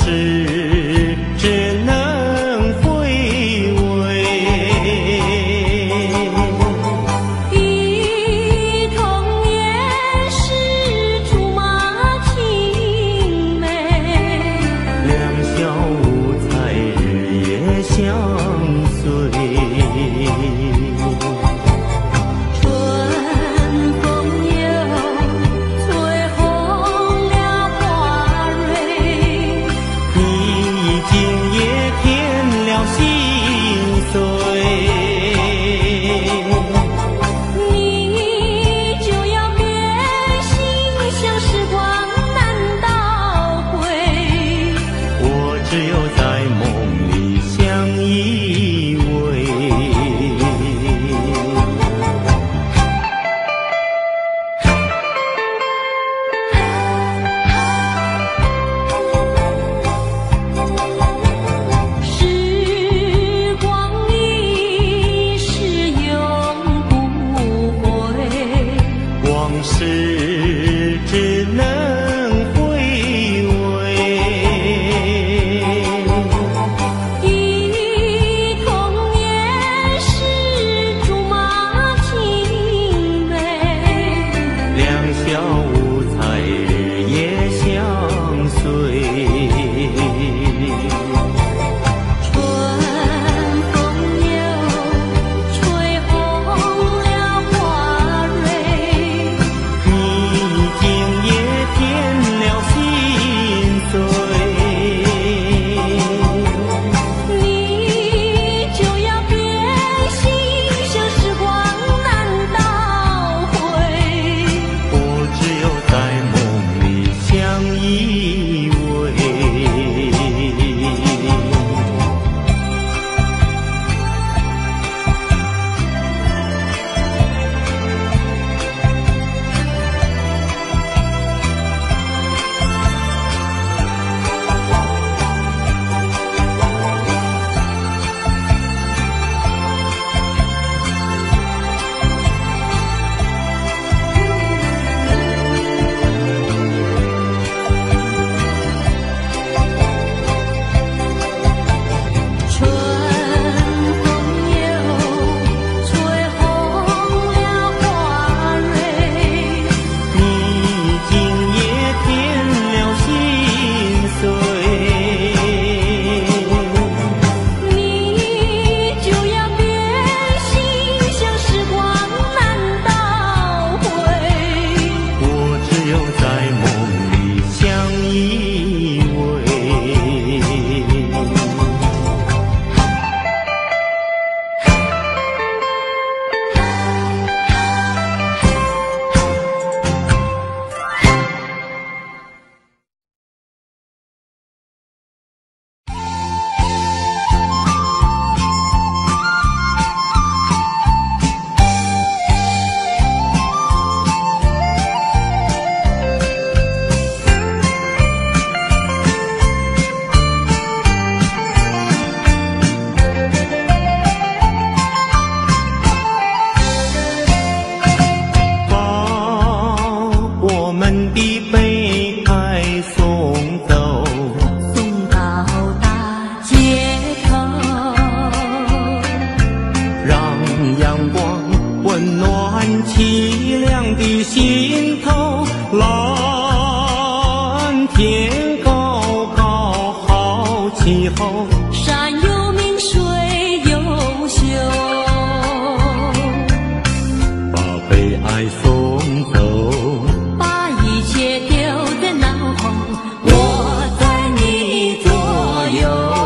事只能回味。 忆童年时竹马青梅， 两小无猜日夜相随。事只能回味。 忆童年时竹马青梅， 两小无猜日夜相随。凄凉的心头，蓝天高高好气候， 山有名水有秀， 把悲哀送走， 把一切丢在脑后，我在你左右。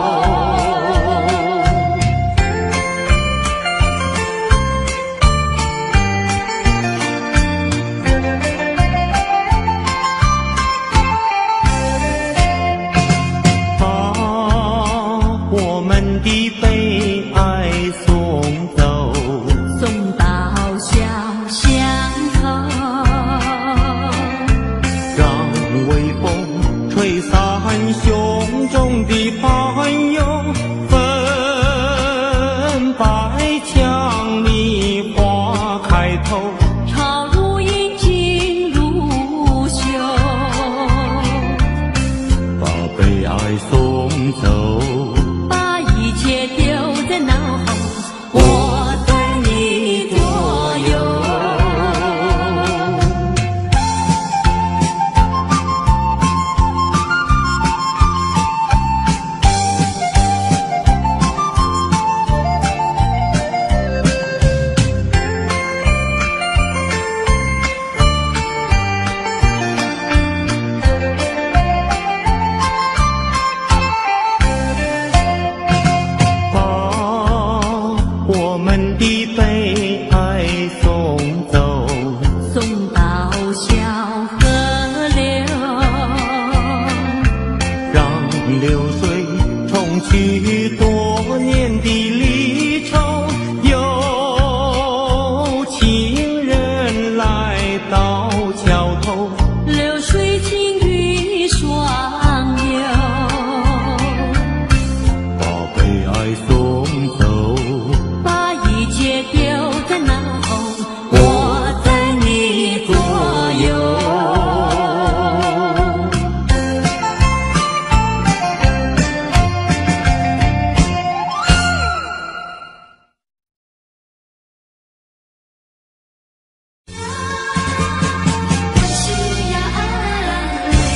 的悲哀送走， 送到小巷头， 让微风吹散胸中的烦忧，粉白墙里花开头， 朝如饮金如绣， 把悲哀爱送走， 把一切丢在脑后，我在你左右。 我们的悲哀送走， 送到小河流， 让流水冲去多年的离愁。有情人来到桥头， 流水轻于双流， 把悲哀送走。 一切丢在脑后，我在你左右。我需要安慰。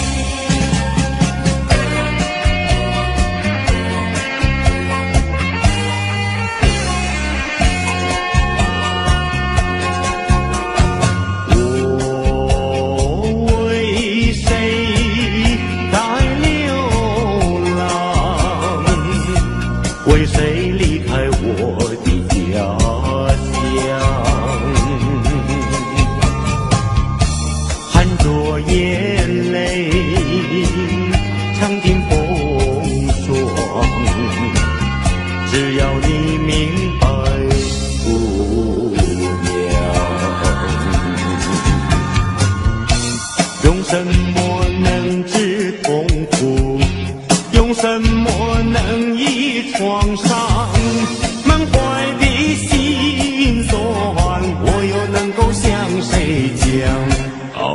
为谁离开我的家乡？含着眼泪，尝尽风霜。只要你明白，姑娘，用什么能治痛苦？用什么能医创伤？满怀的心酸，我又能够向谁讲？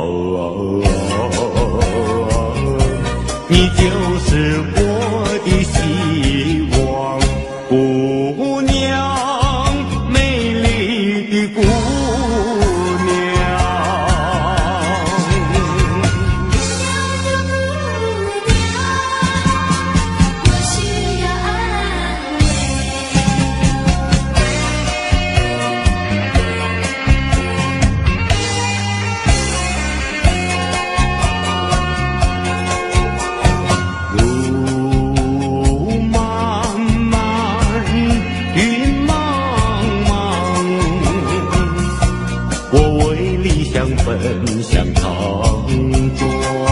你就是我的希望，姑娘，美丽的姑娘。我为理想奔向长庄，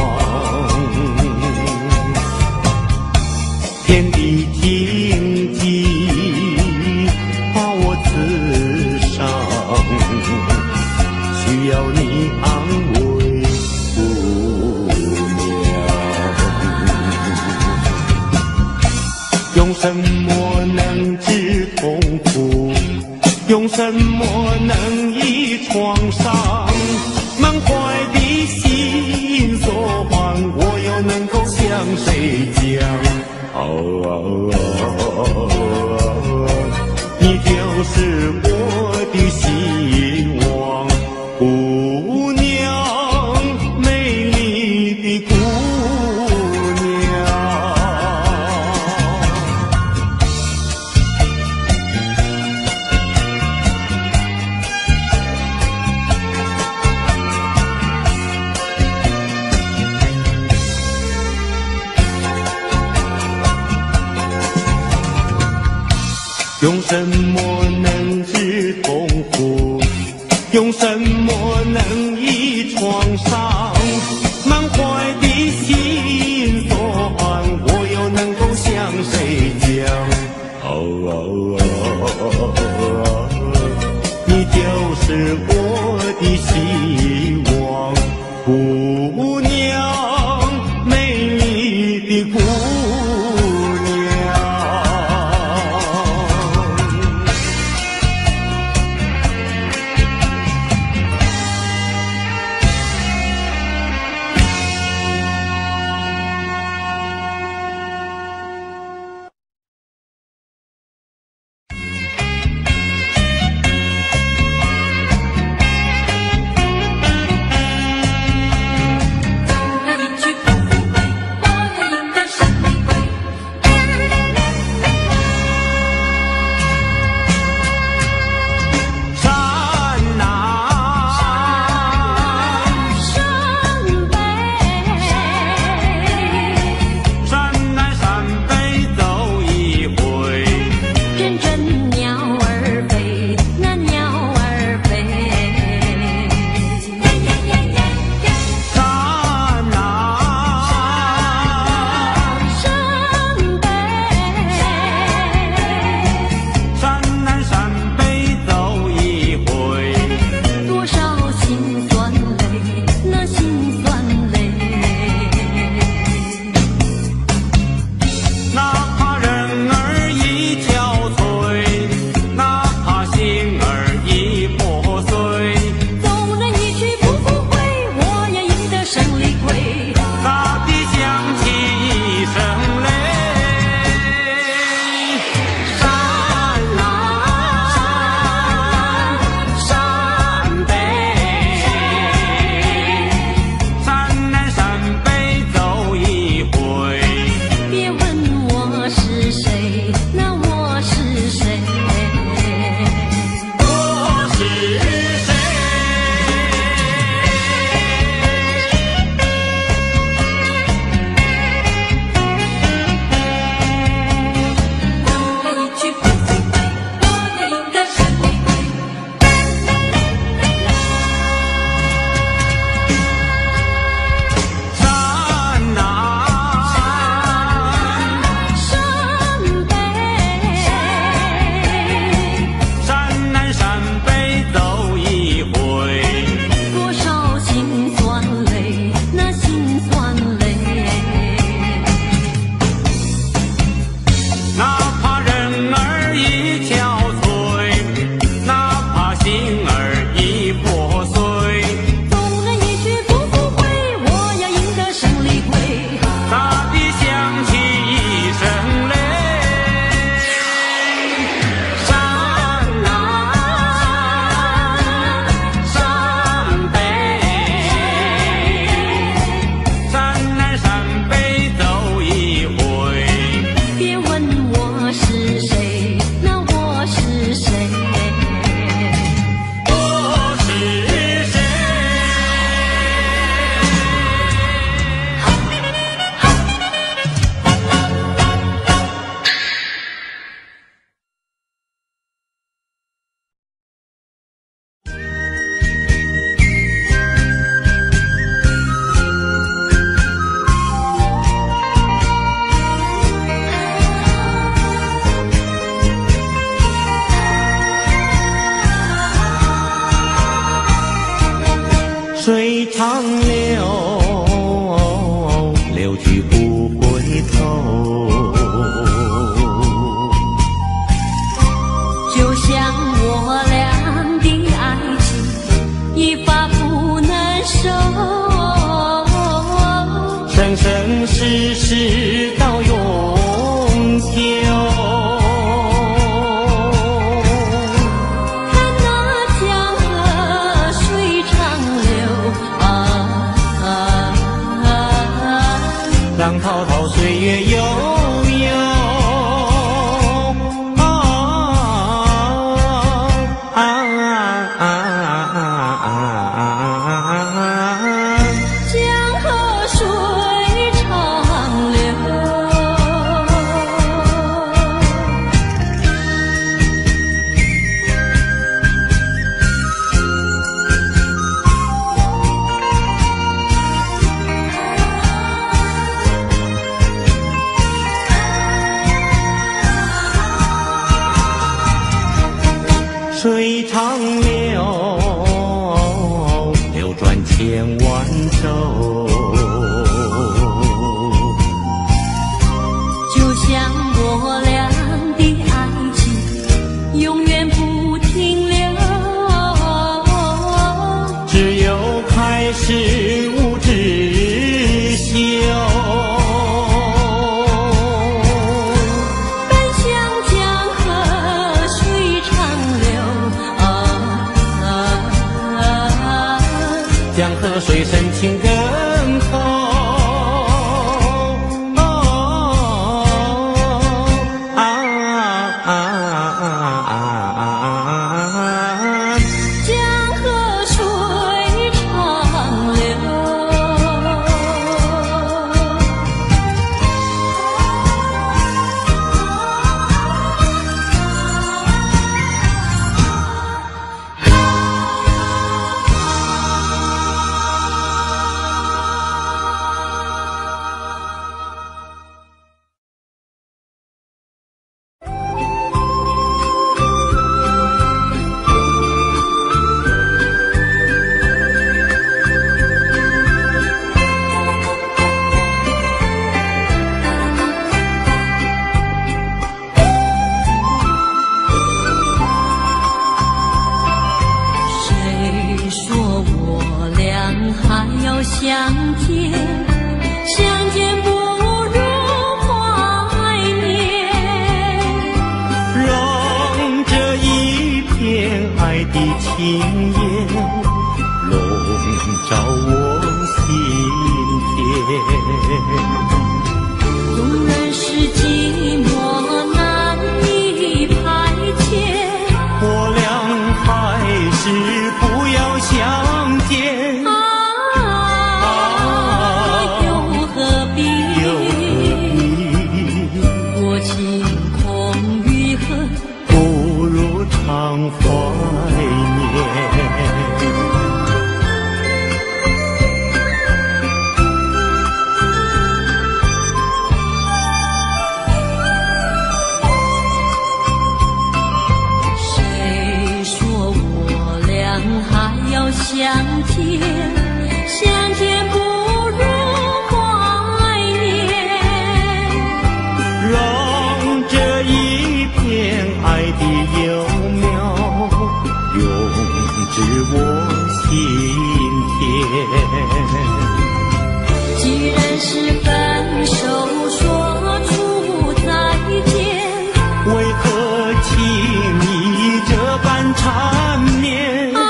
天地荆棘把我刺伤，需要你安慰，姑娘。用什么能治痛苦？用什么能医创伤？满怀的心酸，我又能够向谁讲？你就是我的希望，姑娘，美丽的姑娘。用什么能治痛苦？用什么能医创伤？满怀的心酸，我又能够向谁讲？你就是我的希望，姑娘，美丽的姑娘。 去不回头。 就像我俩的爱情，一发不能收， 生生世世到永久。 看那江河水长流浪滔滔，岁月悠悠。 江河水长流。 水长流，流转千万洲。 就像我俩的爱情，永远不停留。 只有开始无止休。 奔向江河水长流。 江河水深情更厚。 江河水长流。谁说我俩还要相见？相见不如怀念。 让这一片爱的情焰笼罩我心田。 纵然是寂寞难以排遣， 我俩还是不要相见。 又何必？我情空余恨， 不如常怀念。 谁说我俩还要相见？相见不如怀念。 让这一片爱的幼苗永植我心田。 既然是分手，说出再见， 为何情意这般缠绵？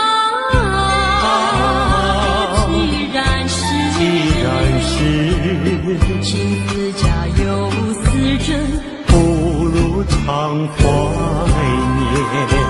既然是情似假又似真， 不如常怀念。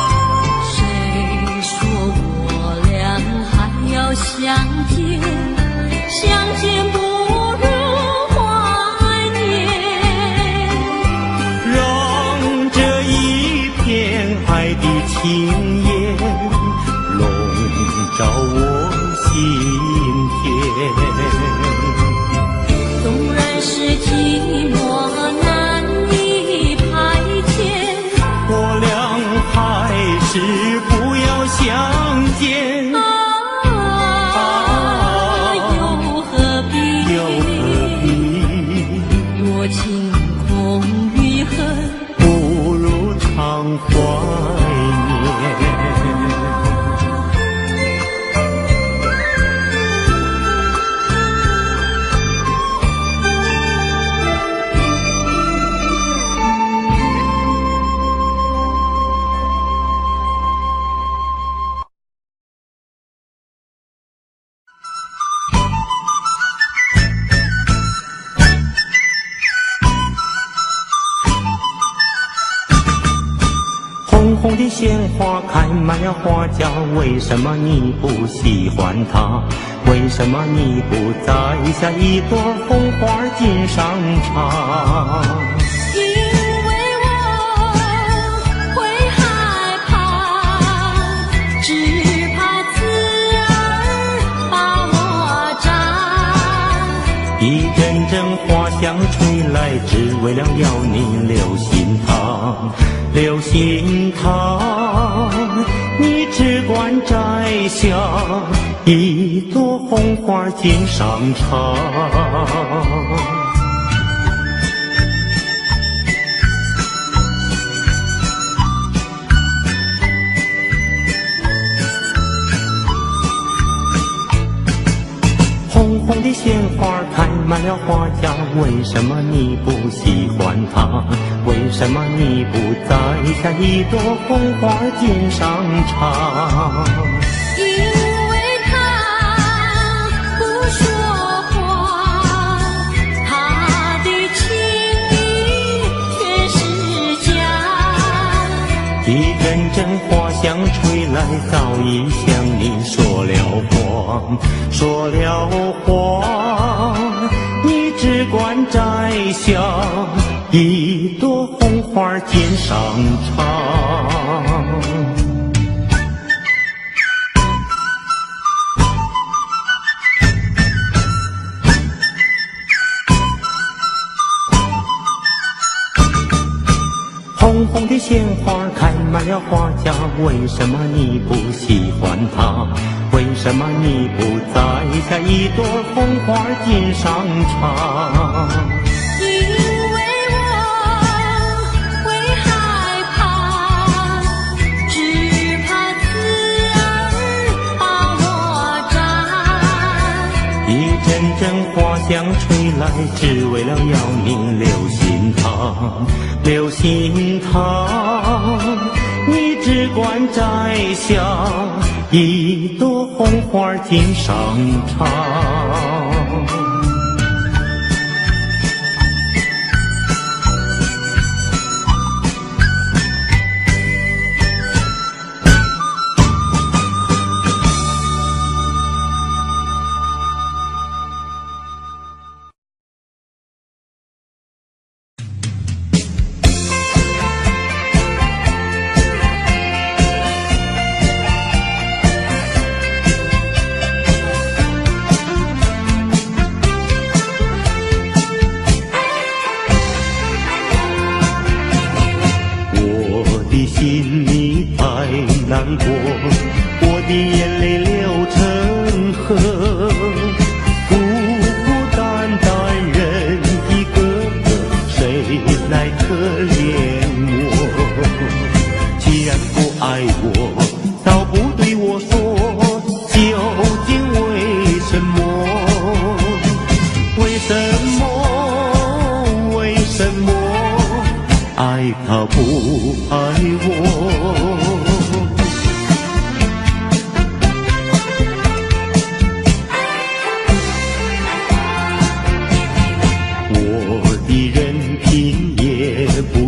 谁说我俩还要相见？ 星焰笼罩我心田。 纵然是寂寞难以排遣， 我俩还是不要相见。 又何必若情空余恨， 不如常怀念。红红的鲜花开满了花架，为什么你不喜欢它？为什么你不摘下一朵红花锦上插？ 因为我会害怕，只怕刺儿把我扎。 一阵阵花香吹来，只为了要你留心它。留心它，你只管摘下一朵红花锦上插。红红的鲜花开满了花架，为什么你不喜欢它？为什么你不摘下一朵红花锦上插？ 因为他不说话，他的情意却是假。 一阵阵花香吹来，早已向你说了谎，说了谎。你只管摘下一朵红花锦上插。红红的鲜花开满了花架，为什么你不喜欢它？为什么你不摘下一朵红花锦上插？ 因为我会害怕，只怕刺儿把我扎。 一阵阵花香吹来，只为了要你留心它。留心它，你只管摘下一朵红花锦上插。心里太难过，我的眼泪流成河，孤孤单单人一个，谁来可怜我？既然不爱我，倒不对我说，究竟为什么？为什么？为什么？爱他不爱我？我的人品也不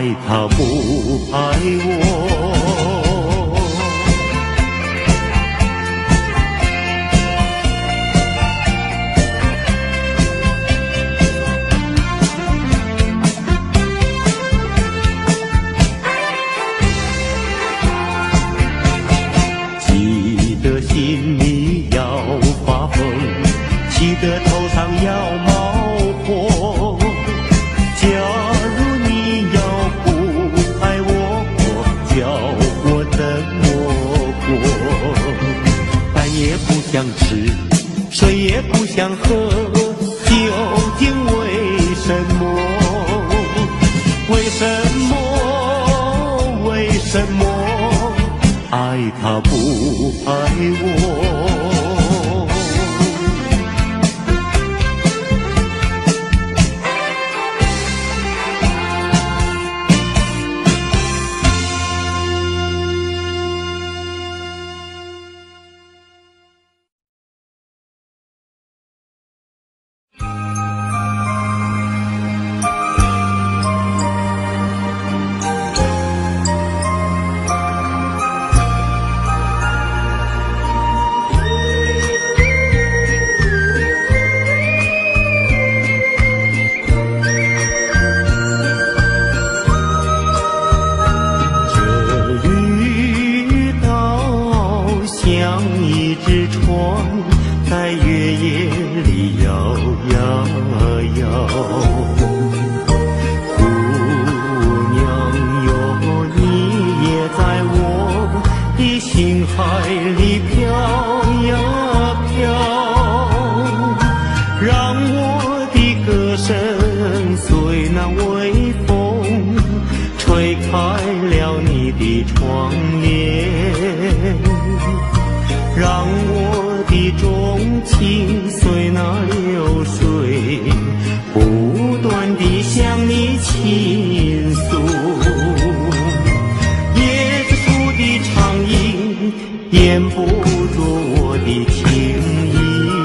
爱他不爱我。记得心里要发疯，记得头上要冒火。假如你要不爱我，叫我怎么过？饭也不想吃，水也不想喝，究竟为什么？为什么？为什么？爱他不爱我？像一只船在月夜里摇呀摇，姑娘哟，你也在我的心海里飘呀飘，让我的歌声随那微风吹开了你的窗帘，让我的钟情随那流水不断地向你倾诉。椰子树的长影掩不住我的情意，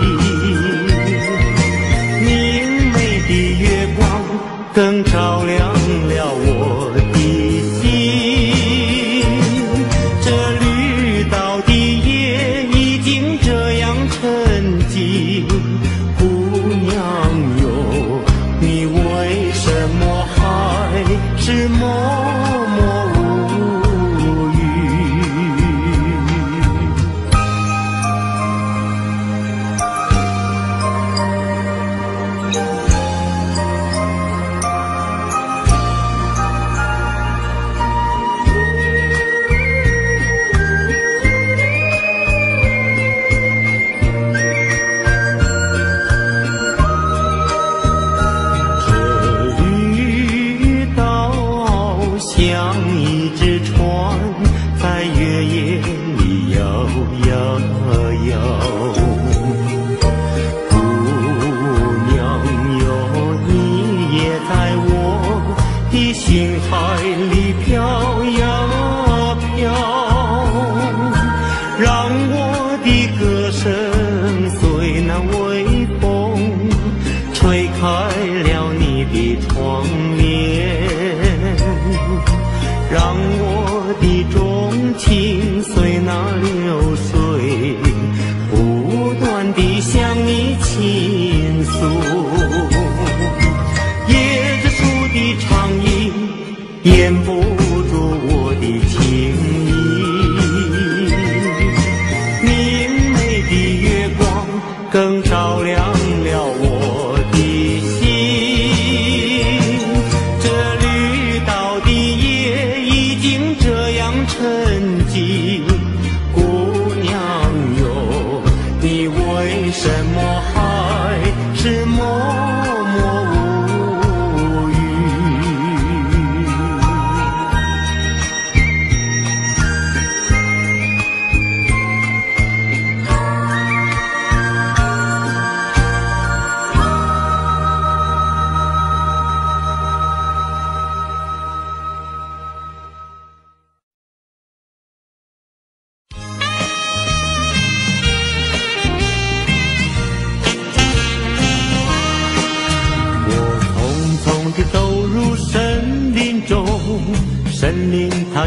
明媚的月光更照亮了我的心。这绿岛的夜已经这样沉寂，姑娘哟，你为什么还是默默无语？像一只船在月夜里摇呀摇，姑娘哟，你也在我的心海里飘呀飘，让我的歌声随那微风吹开了你的窗帘，让我的钟情随那流水不断地向你倾诉。椰子树的长影掩不住我的情意，明媚的月光更照亮了我的心。这绿岛的夜已经这样沉寂，姑娘哟，你为什么还是默默无语？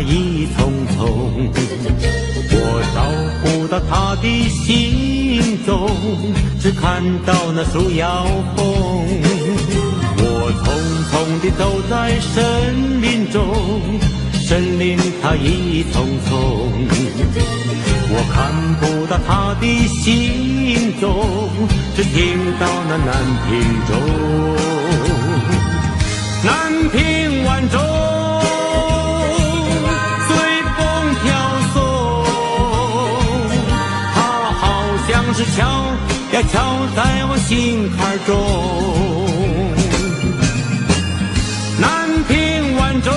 意匆匆，我找不到他的行踪，只看到那树摇风。我匆匆地走在森林中，森林它意匆匆，我看不到他的行踪，只听到那南屏钟。南屏晚钟随风飘送，它好像是敲呀敲在我心坎中。南屏晚钟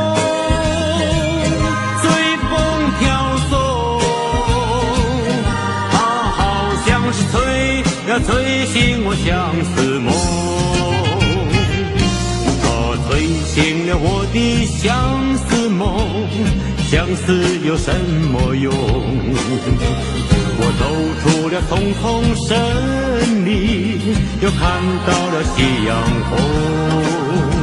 随风飘送，它好像是催呀催醒我相思梦，它催醒了我的相思梦，相思有什么用？我走出了丛丛森林，又看到了夕阳红。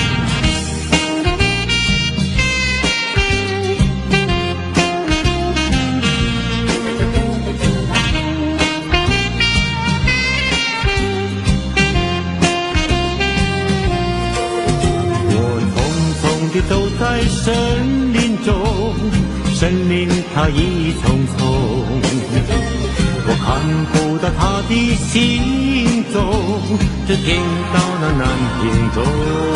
走在森林中，森林它意匆匆，我看不到它的行踪，只听到那南屏钟。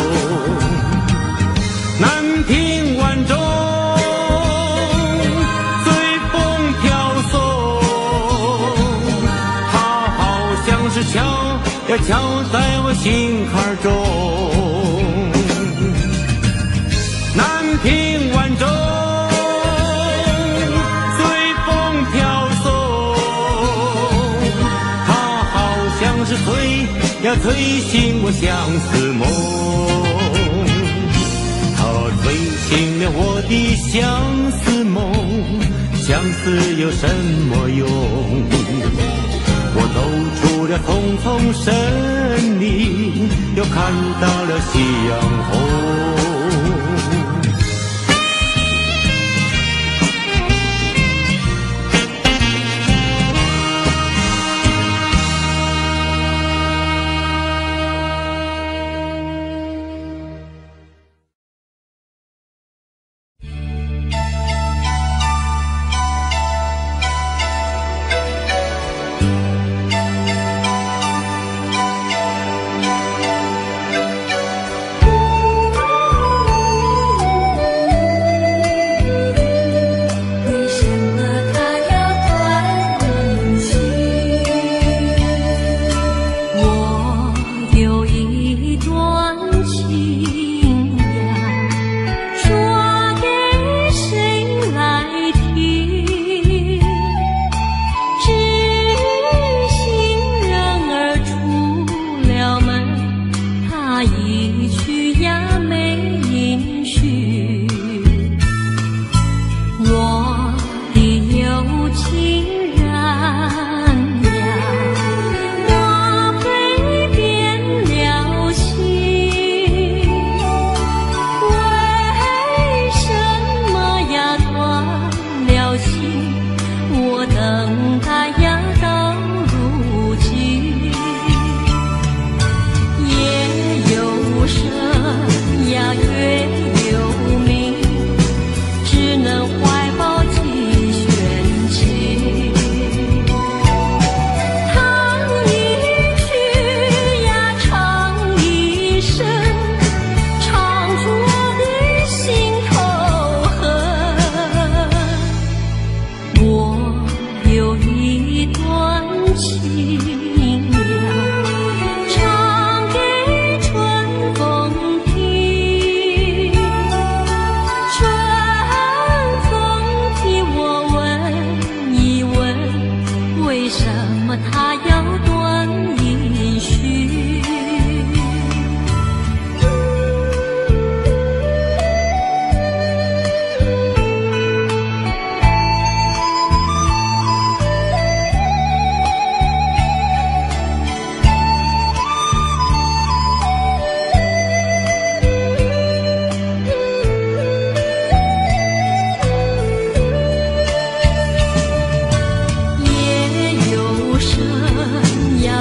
南屏晚钟随风飘送，它好像是敲呀敲在我心坎中。南屏晚钟随风飘送，它好像是催呀催醒我相思梦，它催醒了我的相思梦，相思有什么用？我走出了丛丛森林，又看到了夕阳红。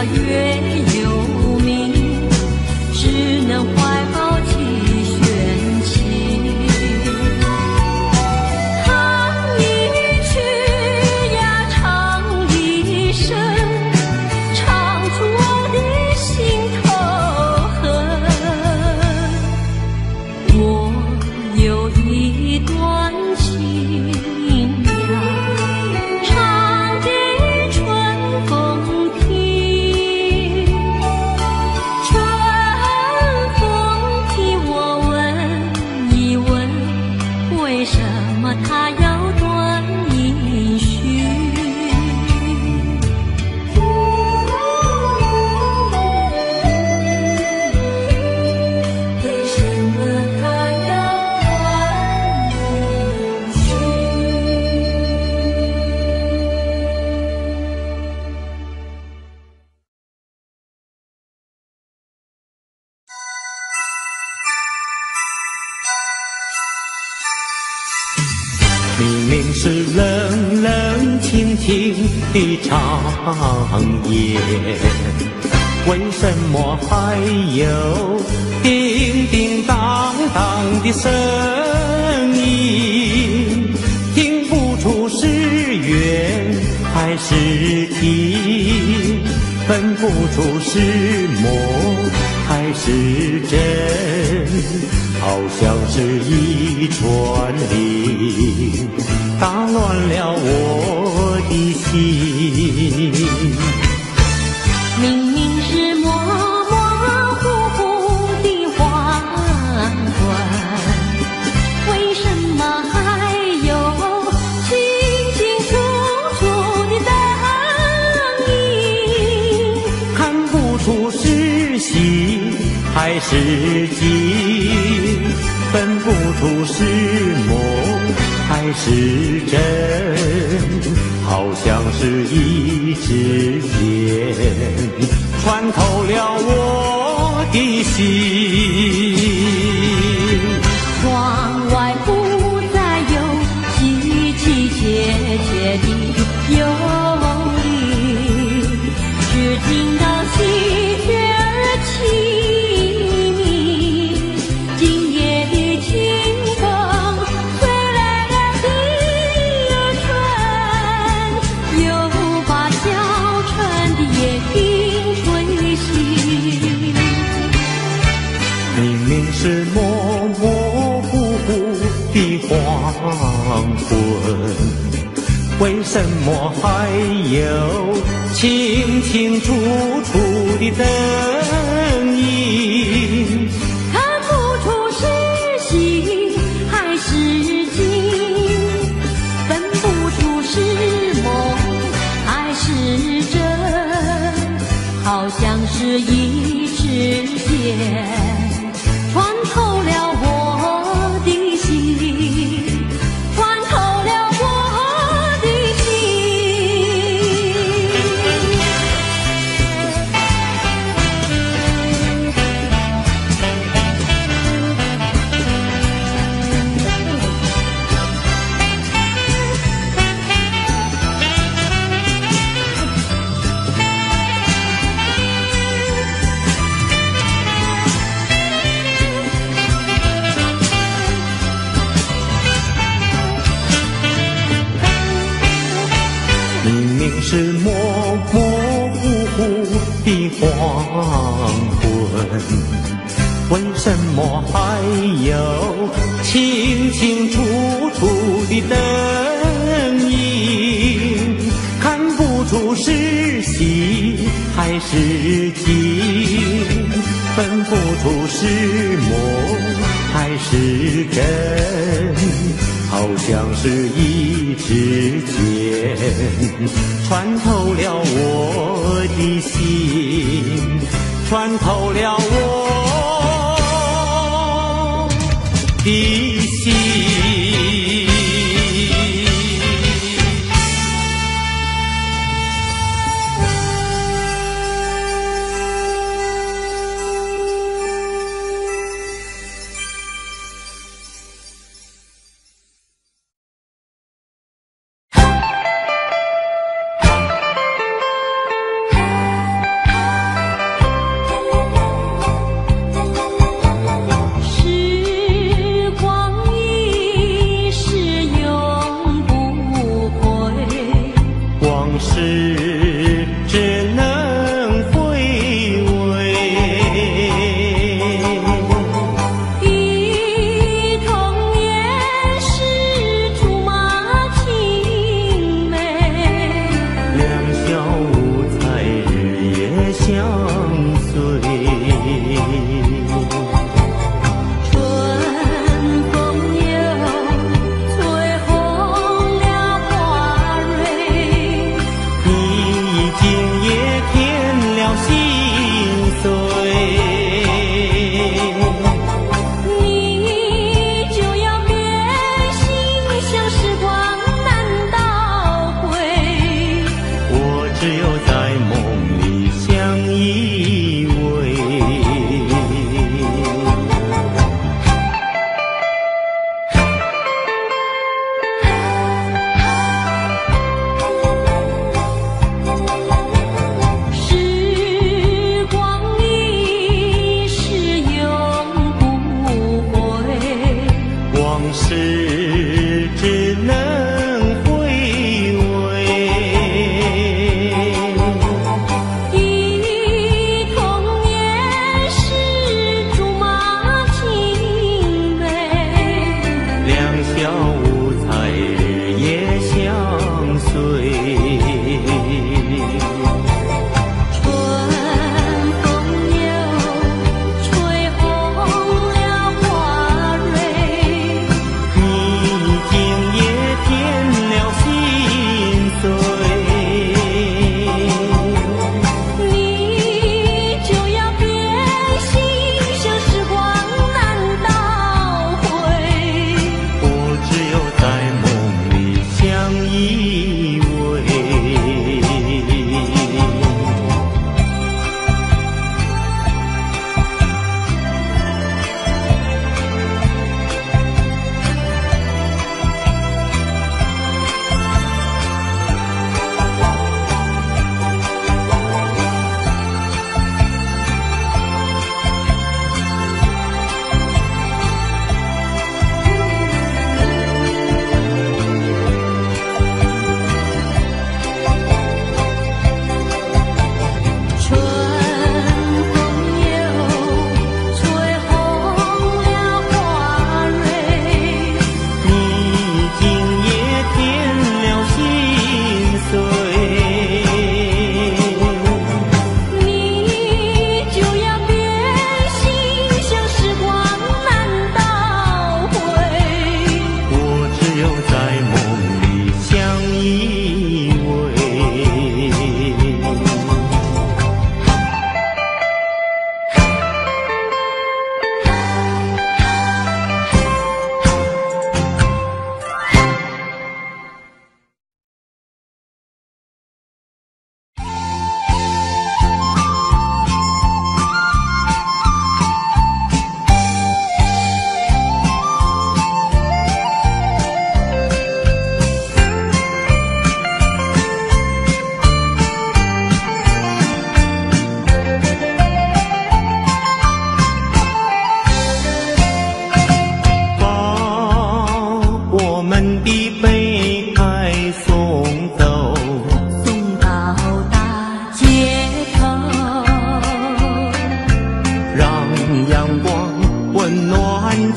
越有名，只能怀抱起玄奇。唱一曲呀，唱一生，唱出我的心头恨。我有一段情呀，唱给春风听。春风听，我问一问，为什么它要断音讯？为什么它要断音讯？ 明明是冷冷清清的长夜，为什么还有叮叮当当的声音？听不出是缘还是情，分不出是梦还是真，好像是一串铃，打乱了我的心。 明明是模模糊糊的黄昏，为什么还有清清楚楚的灯影？ 看不出是喜还是惊，分不出是梦还是真，好像是一支箭穿透了我的心。 窗外不再有凄凄切切的幽灵，只听到喜鹊儿凄鸣。今夜的清风吹来了第二春，又把小春的夜莺吹醒。 明明是模模糊糊的黄昏，为什么还有清清楚楚的灯影？ 看不出是喜还是惊，分不出是梦还是真，好像是一支箭穿透了我的心，穿透了我的心。 明明是模模糊糊的黄昏，为什么还有清清楚楚的灯影？看不出是喜还是惊，分不出是梦还是真，好像是一支箭穿透了我的心，穿透了我的心。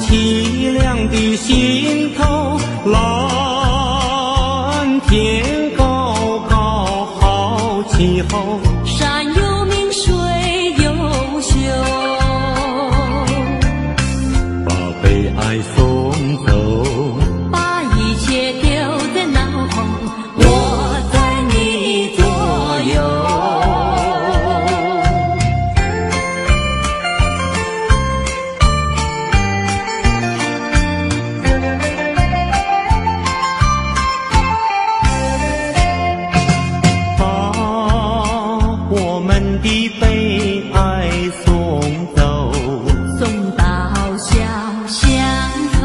凄凉的心头，蓝天高高好气候， 山有名水有秀， 把悲哀送走， 把一切丢在脑后，我在你左右。 我们的悲哀送走， 送到小巷头，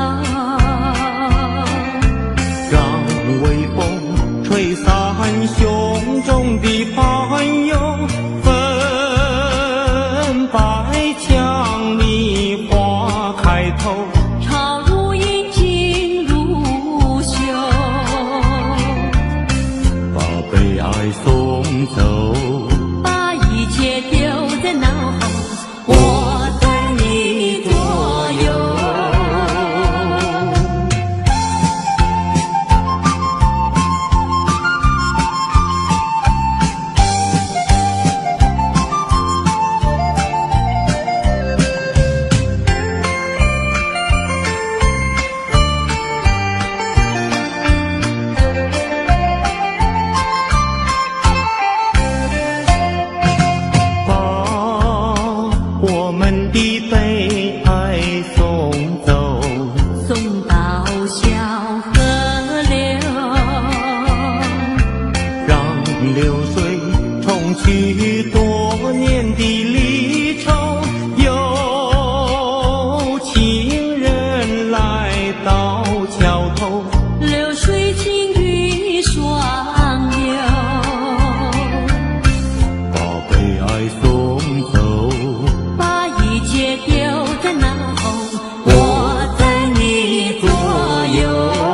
让微风吹散胸中的烦忧，粉白墙里花开头， 朝如银金如绣， 把悲哀送走， 把一切丢在脑后，我在你左右。 我们的悲哀送走， 送到小河流， 让流水冲去多年的离愁，有情人来到桥头， 流水轻于双流， 把悲哀送走， 把一切丢在脑后，我在你左右。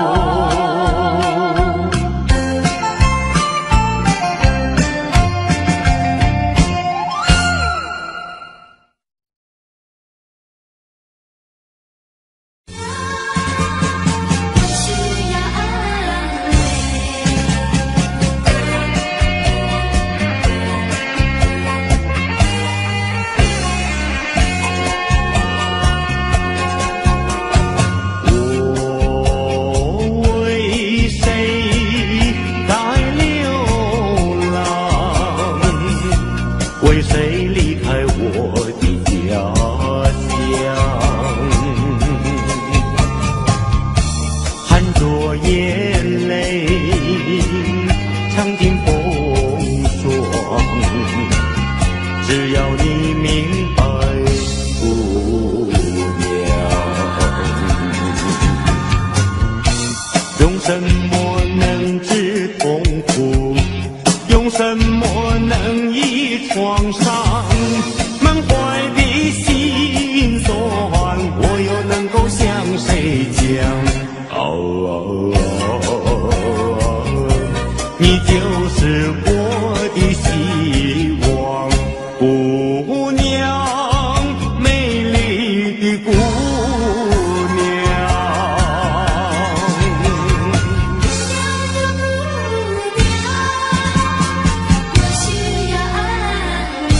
我需要安慰， 我为谁在流浪？为谁离开我的家乡？含着眼泪，尝尽风霜。只要你明白，姑娘。用什么能治痛苦？用什么能医创伤？满怀的心酸，我又能够向谁讲？你就是我的希望，姑娘，美丽的姑娘。 我需要安慰。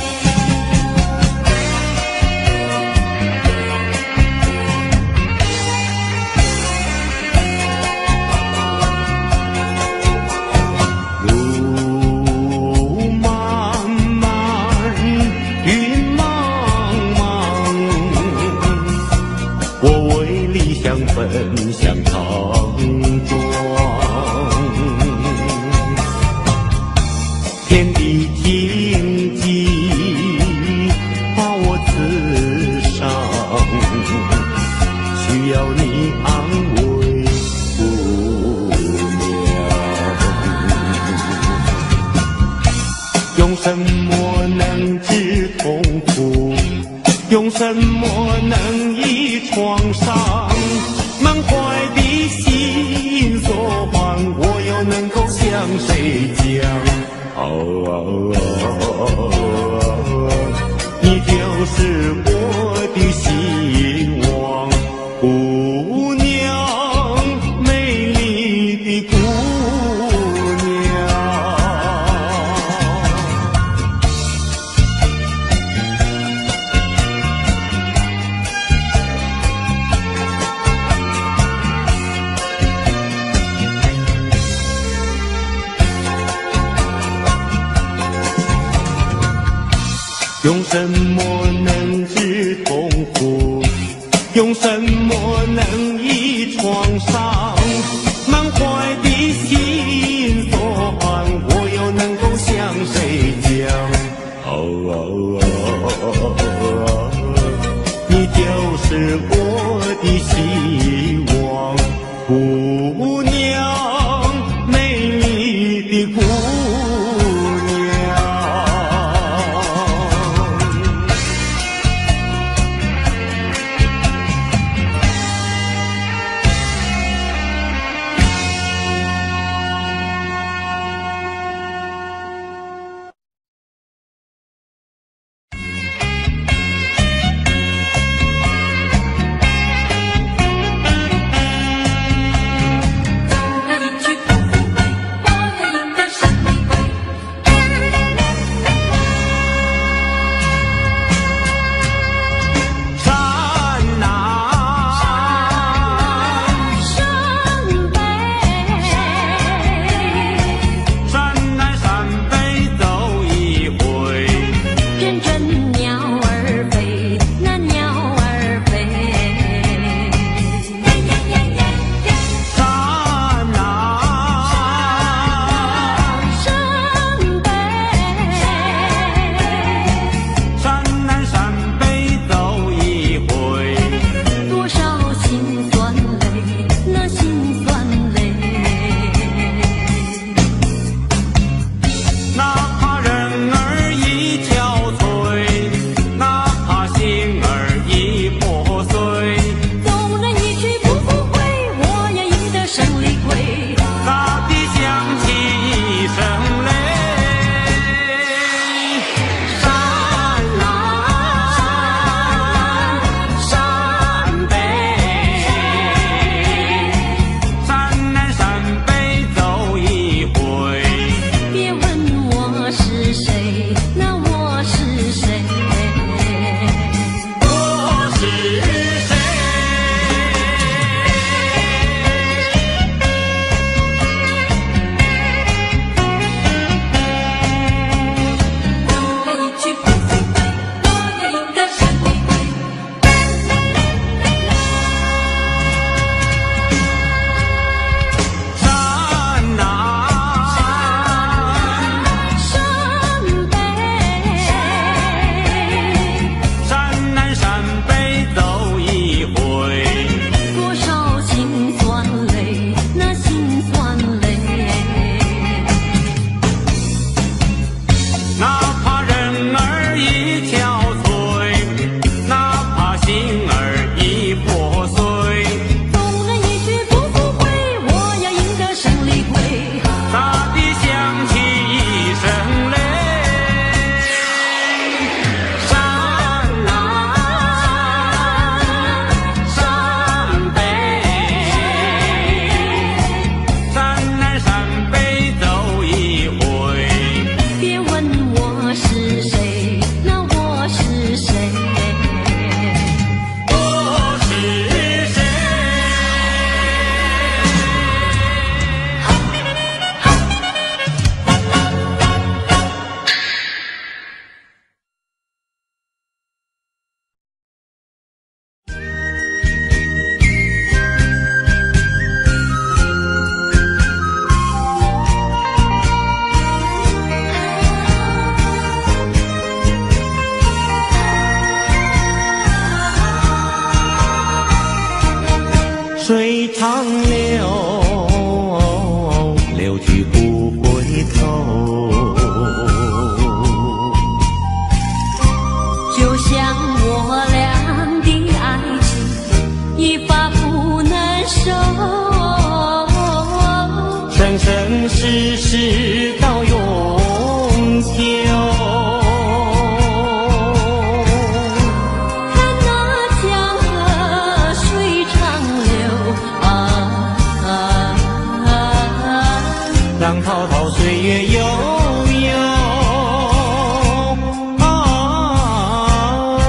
路漫漫，云茫茫，我为理想奔向苍庄。天地荆棘把我刺伤，需要你安慰，姑娘。用什么能治痛苦？用什么能医创伤？满怀的心酸，我又能够向谁讲？你就是我的希望， 用什么能治痛苦？用什么能医创伤？满怀的心酸，我又能够向谁讲？你就是我的希望，姑娘，美丽的姑娘。水长流，流去不回头。 就像我俩的爱情，一发不能收。 生生世世到永久。浪滔滔，岁月悠悠，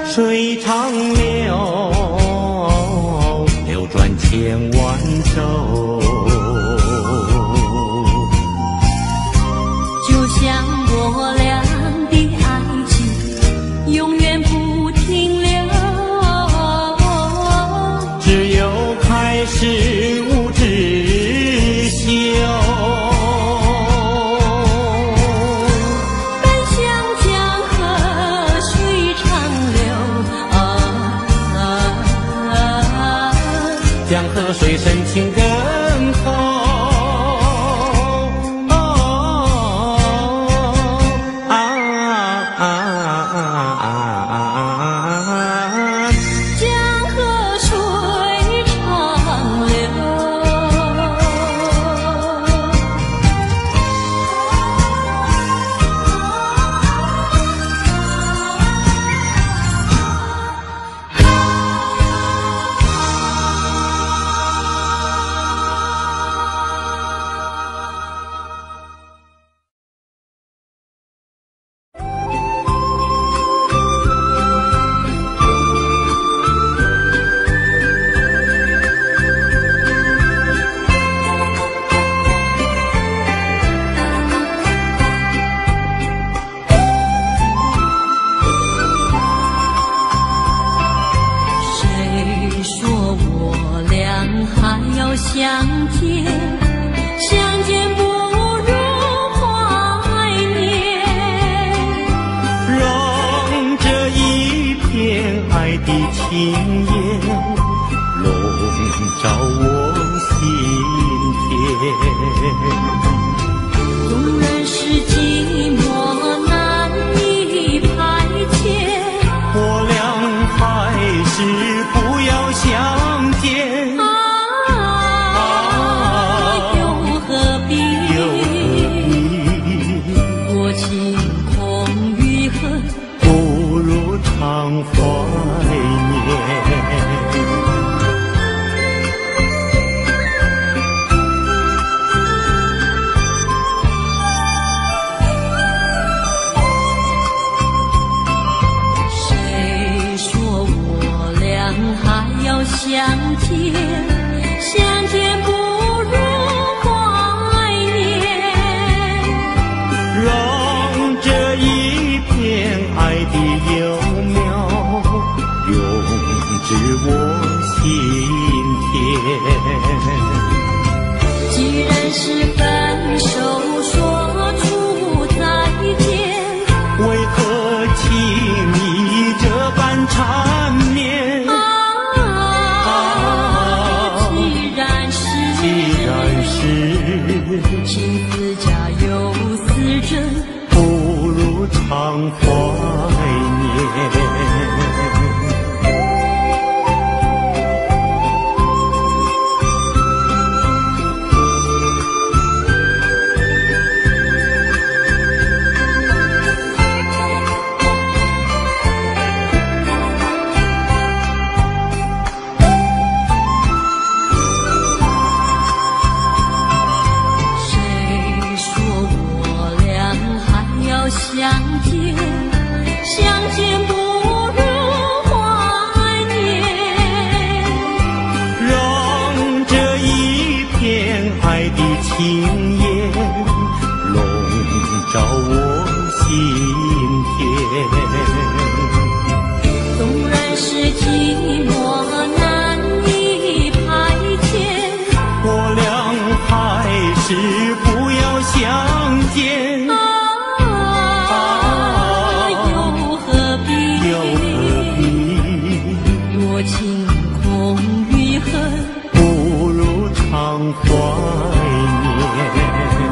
水长流，流转千万洲。 就像我俩的爱情，永远不停留。 只有开始无止休。江河水深情更厚， 江河水长流。相见，相见不如怀念。 让这一片爱的情焰笼罩我心田。 纵然是寂寞难以排遣， 我俩还是不要相见。常怀念。 谁说我俩还要相见？相见不如怀念。 让这一片爱的幼至我心田。 既然是分手，说出再见， 为何轻易这般缠绵？既然是情字家有丝针， 不如常怀念。 相见，相见不如怀念。 让这一片爱的情焰笼罩我心田。 纵然是寂寞难以排遣， 我俩还是不要相见。 若情空余恨， 不如常怀念。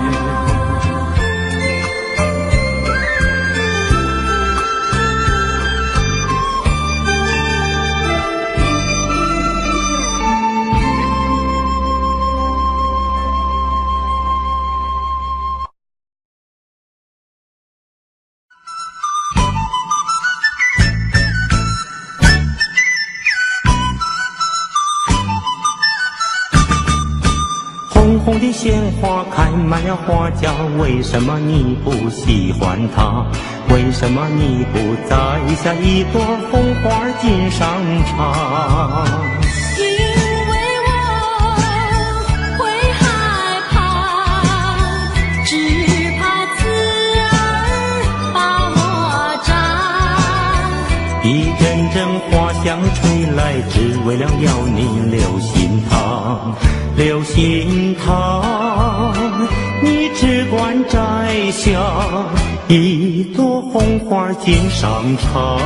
红红的鲜花开满了花架，为什么你不喜欢它？为为什么你不摘下一朵红花锦上场？ 因为我会害怕，只怕刺儿把我扎。 一阵阵花香吹来，只为了要你留心堂，留心堂。你只管摘下一朵红花锦上场。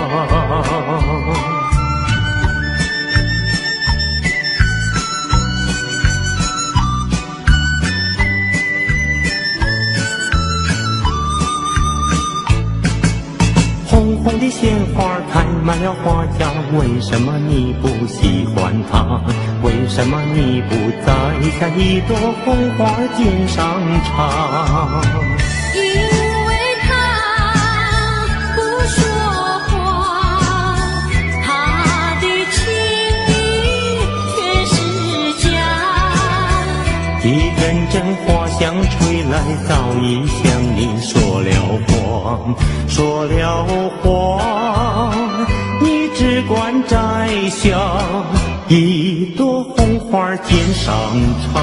红红的鲜花开满了花架，为什么你不喜欢它？为什么你不摘下一朵红花锦上场？ 因为他不说话，他的情意全是假。 一阵阵花香吹来，早已向你说了谎，说了谎。你只管摘下一朵红花锦上场。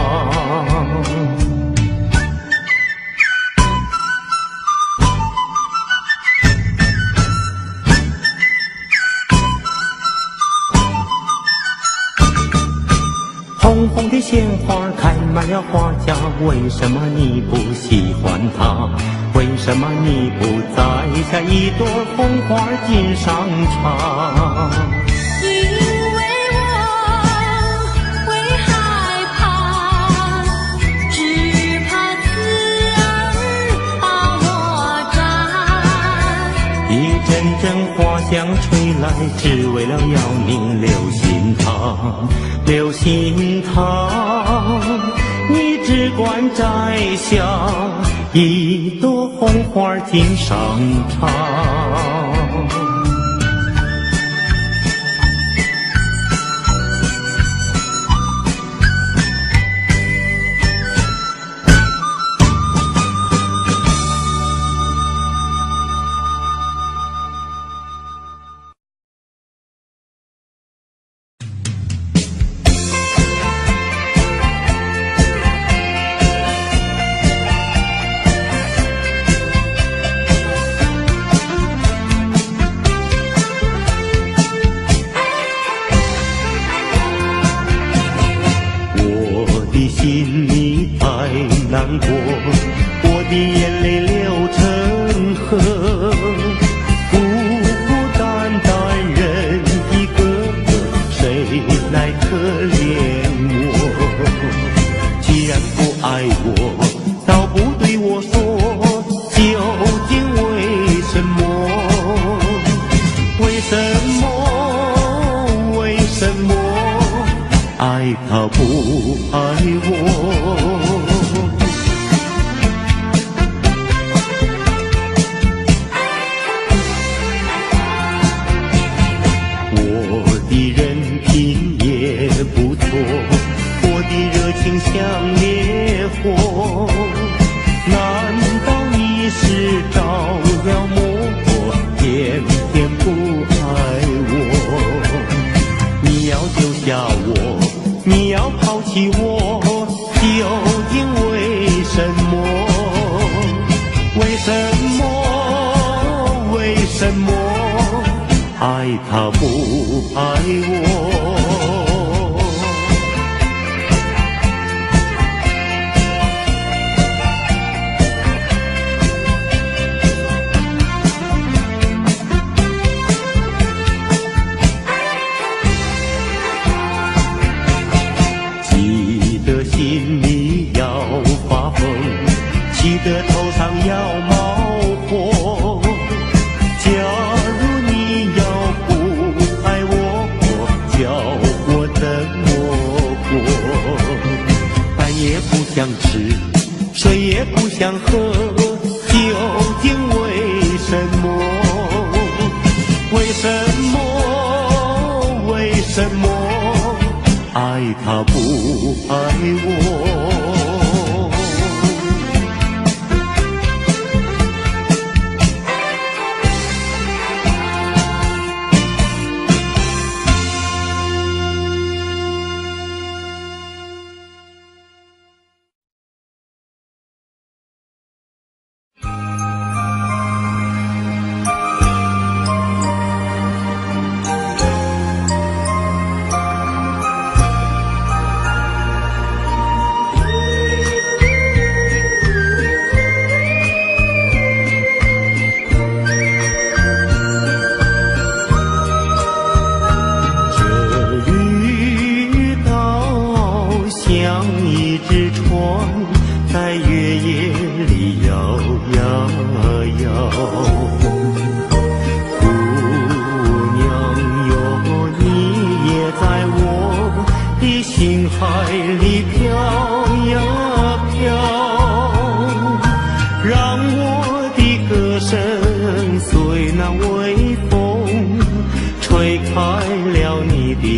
红红的鲜花开满了花架，为什么你不喜欢它？为什么你不摘下一朵红花锦上场？ 因为我会害怕，只怕刺儿把我扎。 一阵阵花香吹来，只为了要你留心它，留心它。你只管摘下一朵红花锦上场。心里太难过，我的眼泪流成河，孤孤单单人一个，谁来可怜我？既然不爱我，倒不对我说，究竟为什么？为什么？为什么？爱他不爱我？我的人品也不错，我的热情像烈火，难道你是着了魔，偏偏不爱我？你要丢下我，你要抛弃我，究竟为什么？为什么？为什么？爱他不爱我？心里要发疯，气得头上要冒火。假如你要不爱我，叫我怎么过？饭也不想吃，水也不想喝，究竟为什么？为什么？为什么？爱他不爱我？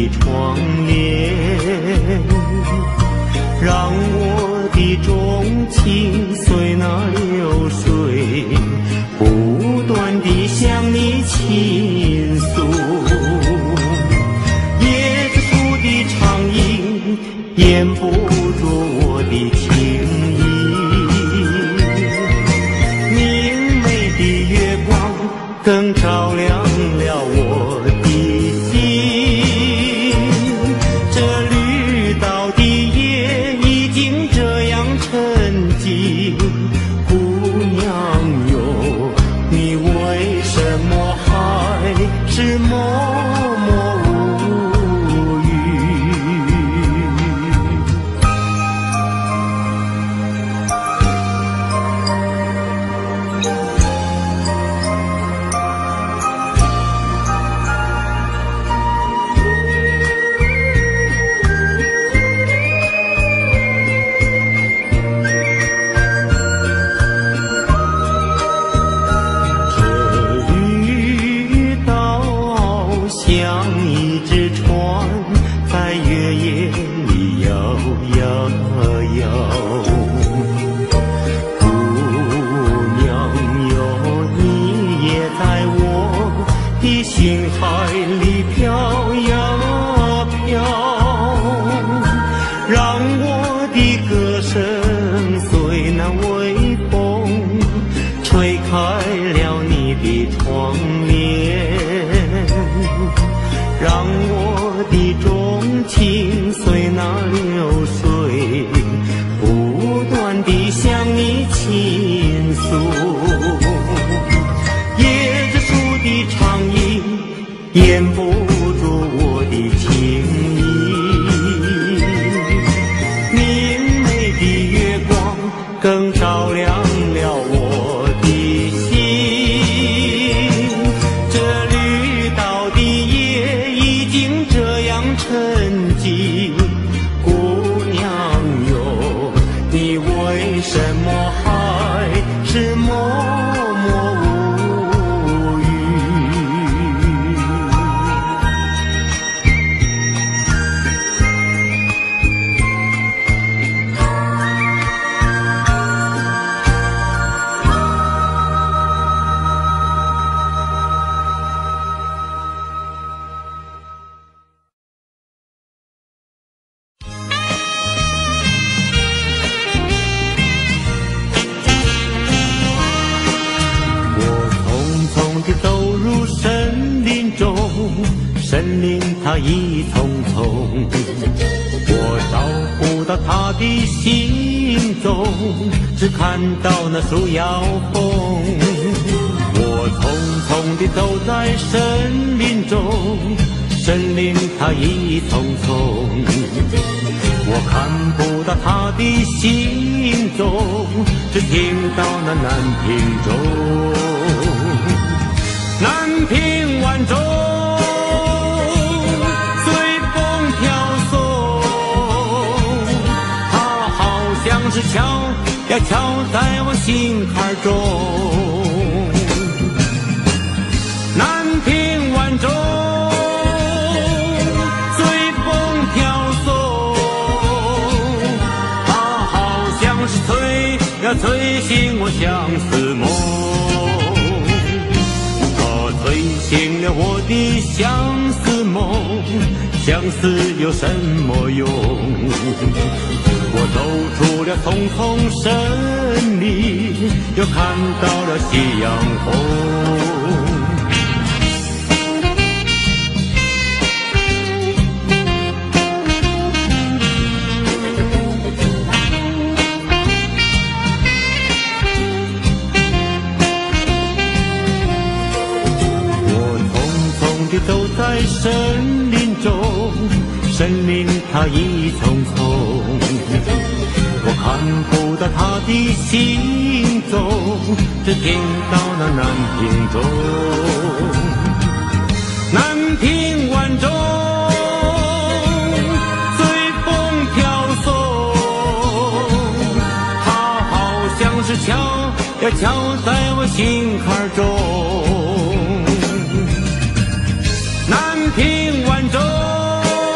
的窗帘，让我的钟情随那流水，不断地向你倾诉。椰子树的长影掩不住我的情意，明媚的月光更照亮了我的心。这绿岛的夜已经这样沉寂，姑娘哟，你为什么还是默默无语？像一只船在月夜里摇摇摇，姑娘哟，你也在我的心海里飘呀飘，让我的歌声随那微风吹开了你的窗帘，让我的钟情随那流水，不断地向你倾诉。椰子树的长影掩不住我的情意，明媚的月光更照亮了我的心。这绿岛的夜已经这样沉寂，姑娘哟，你为什么还是默默无语？走入森林中，森林它一丛丛，我找不到它的行踪，只看到那树摇风。我匆匆地走在森林中，森林它一丛丛，我看不到它的行踪，只听到那南屏钟。南屏晚钟随风飘送，它好像是敲呀敲在我心坎中。南屏晚钟随风飘送，它好像是催呀催醒我相思梦，催醒了我的相思梦，相思有什么用？我走出了丛丛森林，又看到了夕阳红。走在森林中，森林它一丛丛，我看不到它的行踪，只听到那南屏钟。南屏晚钟随风飘送，它好像是敲呀敲在我心坎中。南屏晚钟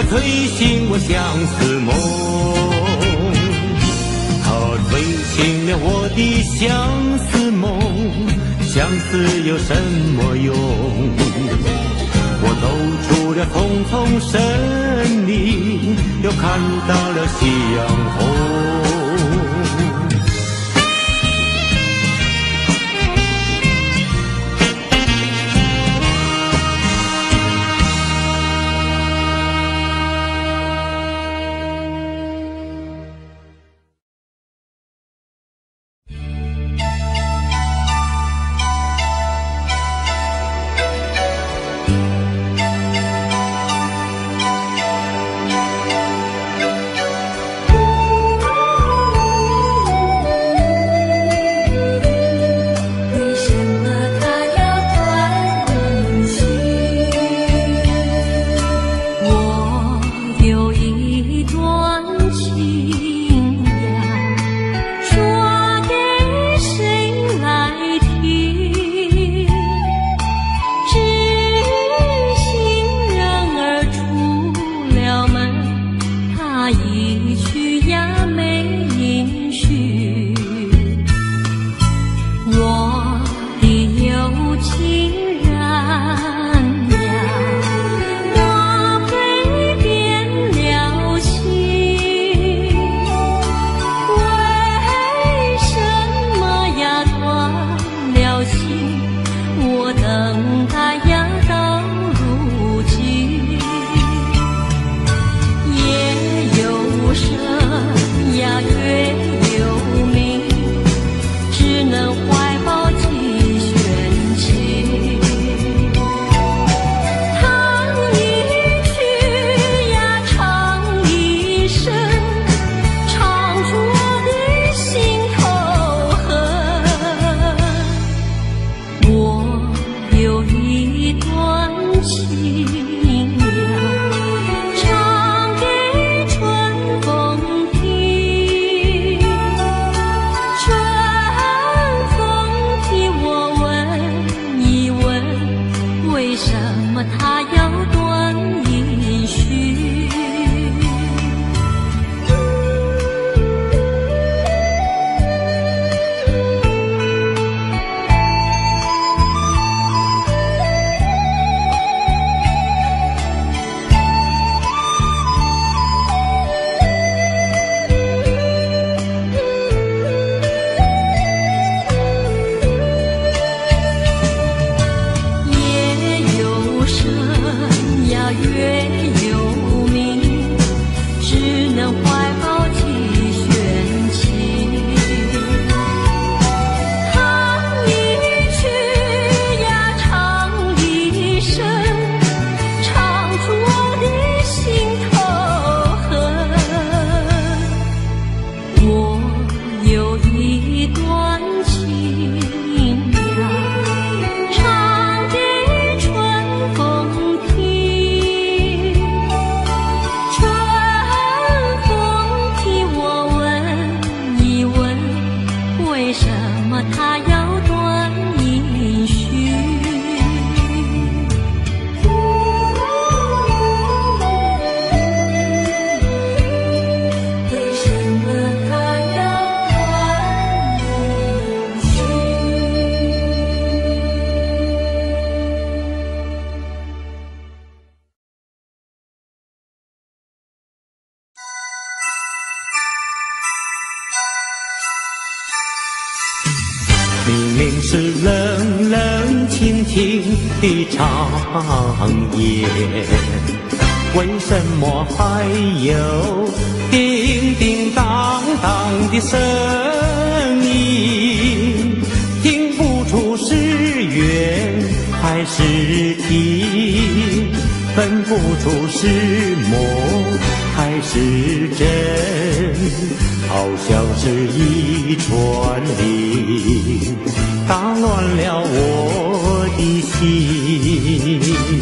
催醒我相思梦，它催醒了我的相思梦，相思有什么用？我走出了丛丛森林，又看到了夕阳红。明明是冷冷清清的长夜，为什么还有叮叮当当的声音？听不出是缘还是情，分不出是梦还是真，好像是一串铃，打乱了我的心。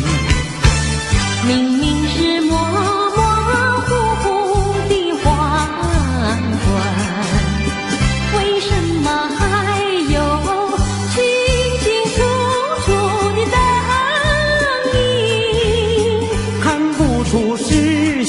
明明是模模糊糊的黄昏，为什么还有清清楚楚的灯影？ 看不出是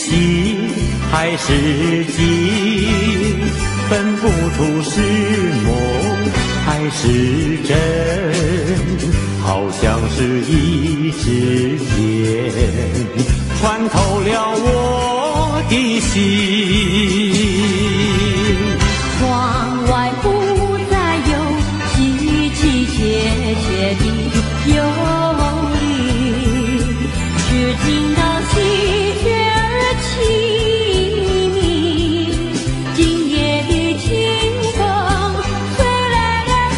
还是景，分不出是梦还是真，好像是一支箭穿透了我的心。 窗外不再有凄凄切切的忧虑，只听到喜鹊儿齐鸣。今夜的清风吹来了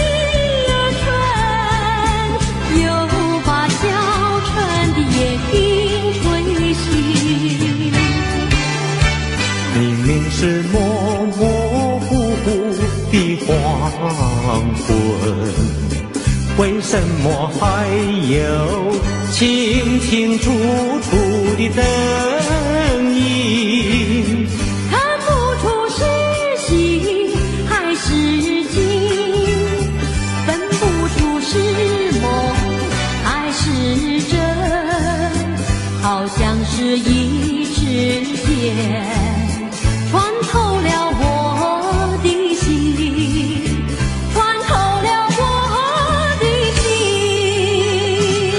第二春，又把小春的夜莺吹醒。 明明是模模糊糊的黄昏，为什么还有清清楚楚的灯影？ 看不出是喜还是惊，分不出是梦还是真，好像是一支箭穿透了我的心，穿透了我的心。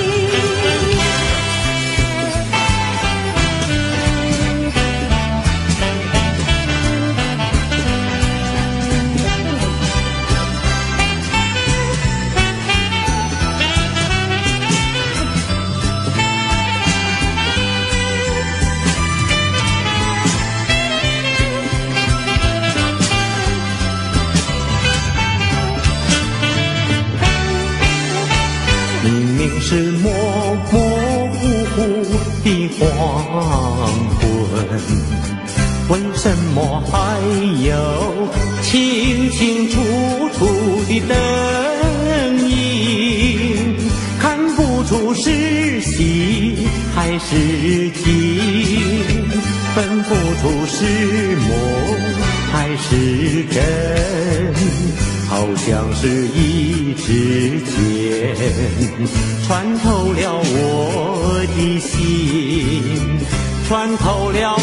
明明是模模糊糊的黄昏，为什么还有清清楚楚的灯影？看不出是喜还是惊，分不出是梦还是真，好像是一支箭穿透了我的心，穿透了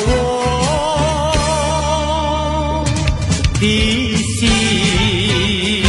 我的心。